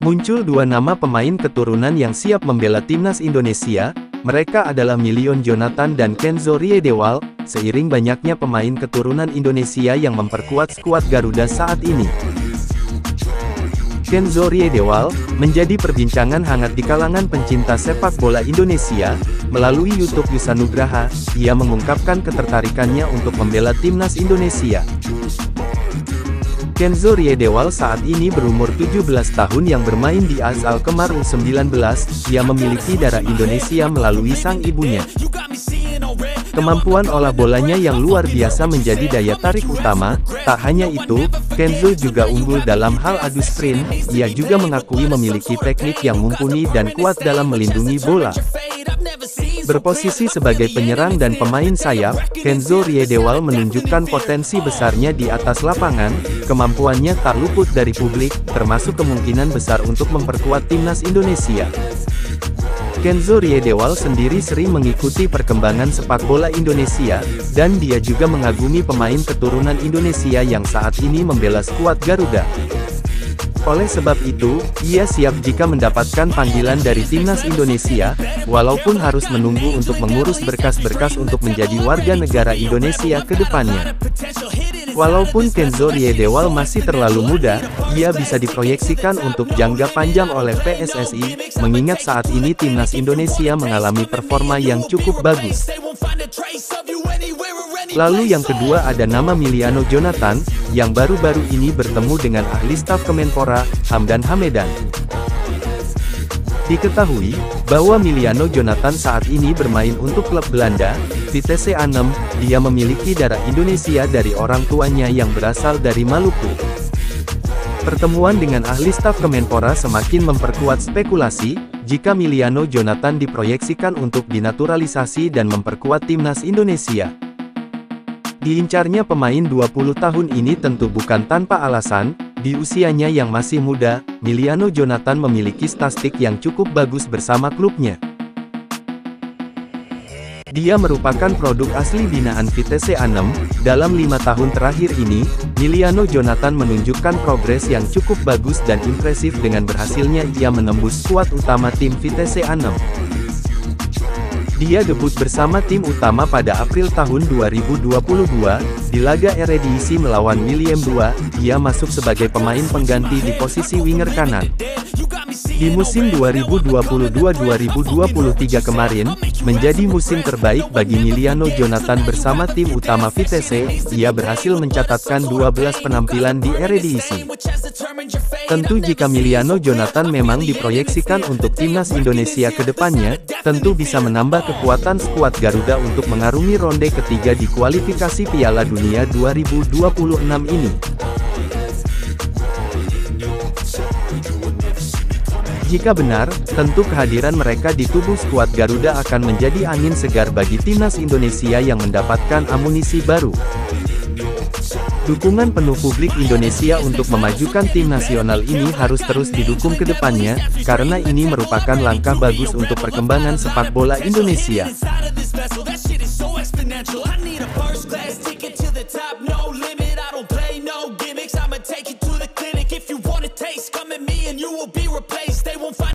Muncul dua nama pemain keturunan yang siap membela timnas Indonesia. Mereka adalah Milion Jonathan dan Kenzo Riedewald, seiring banyaknya pemain keturunan Indonesia yang memperkuat skuad Garuda saat ini. Kenzo Riedewald menjadi perbincangan hangat di kalangan pencinta sepak bola Indonesia. Melalui YouTube Yusanugraha, ia mengungkapkan ketertarikannya untuk membela timnas Indonesia. Kenzo Riedewald saat ini berumur 17 tahun yang bermain di AS Alkmaar U19. Ia memiliki darah Indonesia melalui sang ibunya. Kemampuan olah bolanya yang luar biasa menjadi daya tarik utama. Tak hanya itu, Kenzo juga unggul dalam hal adu sprint. Ia juga mengakui memiliki teknik yang mumpuni dan kuat dalam melindungi bola. Berposisi sebagai penyerang dan pemain sayap, Kenzo Riedewald menunjukkan potensi besarnya di atas lapangan. Kemampuannya tak luput dari publik, termasuk kemungkinan besar untuk memperkuat timnas Indonesia. Kenzo Riedewald sendiri sering mengikuti perkembangan sepak bola Indonesia, dan dia juga mengagumi pemain keturunan Indonesia yang saat ini membela skuad Garuda. Oleh sebab itu, ia siap jika mendapatkan panggilan dari timnas Indonesia, walaupun harus menunggu untuk mengurus berkas-berkas untuk menjadi warga negara Indonesia ke depannya. Walaupun Kenzo Riedewald masih terlalu muda, ia bisa diproyeksikan untuk jangka panjang oleh PSSI, mengingat saat ini timnas Indonesia mengalami performa yang cukup bagus. Lalu yang kedua ada nama Miliano Jonathan, yang baru-baru ini bertemu dengan ahli staf Kemenpora, Hamdan Hamedan. Diketahui bahwa Miliano Jonathan saat ini bermain untuk klub Belanda, Vitesse Arnhem. Dia memiliki darah Indonesia dari orang tuanya yang berasal dari Maluku. Pertemuan dengan ahli staf Kemenpora semakin memperkuat spekulasi, jika Miliano Jonathan diproyeksikan untuk dinaturalisasi dan memperkuat timnas Indonesia. Diincarnya pemain 20 tahun ini tentu bukan tanpa alasan. Di usianya yang masih muda, Miliano Jonathan memiliki statistik yang cukup bagus bersama klubnya. Dia merupakan produk asli binaan Vitesse Arnhem. Dalam 5 tahun terakhir ini, Miliano Jonathan menunjukkan progres yang cukup bagus dan impresif dengan berhasilnya ia menembus skuad utama tim Vitesse Arnhem. Dia debut bersama tim utama pada April tahun 2022, di laga Eredivisie melawan Willem II. Dia masuk sebagai pemain pengganti di posisi winger kanan. Di musim 2022-2023 kemarin, menjadi musim terbaik bagi Miliano Jonathan bersama tim utama Vitesse. Ia berhasil mencatatkan 12 penampilan di Eredivisie. Tentu jika Miliano Jonathan memang diproyeksikan untuk timnas Indonesia ke depannya, tentu bisa menambah kekuatan skuad Garuda untuk mengarungi ronde ketiga di kualifikasi Piala Dunia 2026 ini. Jika benar, tentu kehadiran mereka di tubuh skuad Garuda akan menjadi angin segar bagi timnas Indonesia yang mendapatkan amunisi baru. Dukungan penuh publik Indonesia untuk memajukan tim nasional ini harus terus didukung ke depannya, karena ini merupakan langkah bagus untuk perkembangan sepak bola Indonesia. Inside of this vessel, that shit is so exponential. I need a first class ticket to the top, no limit.